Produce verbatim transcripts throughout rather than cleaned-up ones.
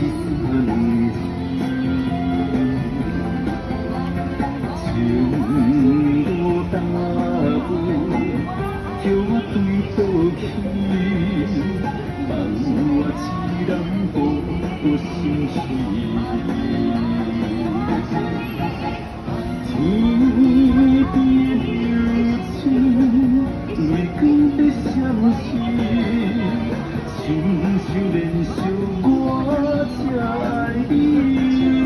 酸。情路大步，叫我对倒去，放我一人孤独心事。天边流星，泪光在闪烁，亲像燃烧我才爱你。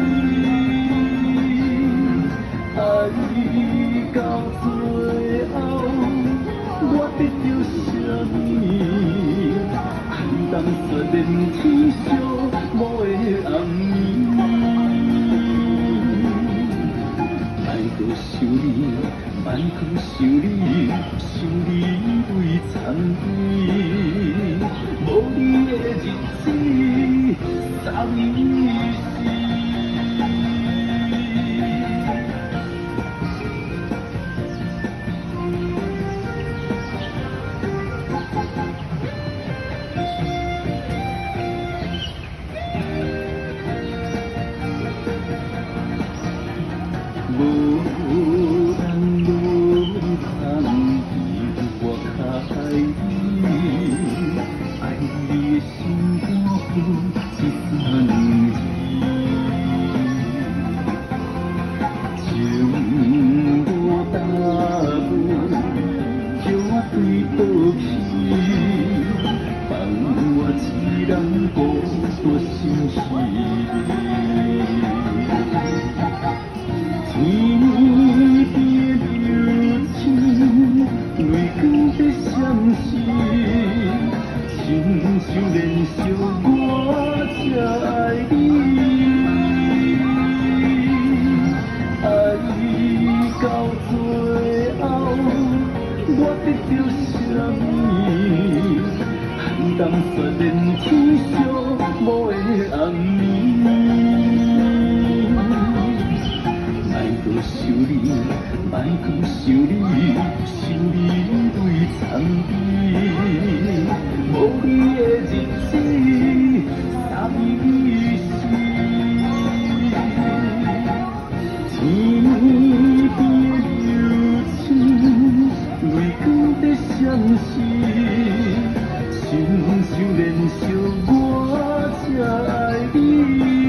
爱到最后，我得到什么？暗淡煞连天上无的暗暝。莫搁想你，莫搁想你，想你泪惨甜。无你的日子，啥意思？无人无叹比我较爱你，爱你的心肝分一三二。情路大步，叫我对倒去，放我一人孤独心事。天边流星，泪光在闪烁，亲像燃烧我才爱你。爱到最后，我得到什么？暗淡煞连天上无的暗暝。莫搁想你，莫搁想你，想你泪惨甜。无你的日子，啥意思？天边流星，泪光在闪烁，亲像燃烧我才爱你。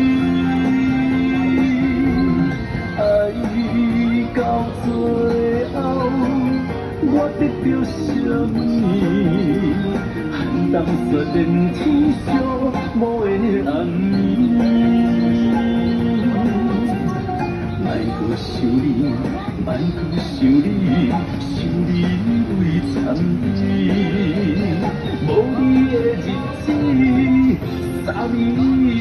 到最后，我得到什么？暗淡煞连天上无的暗暝。莫搁想你，莫搁想你，想你泪惨甜。无你的日子，啥意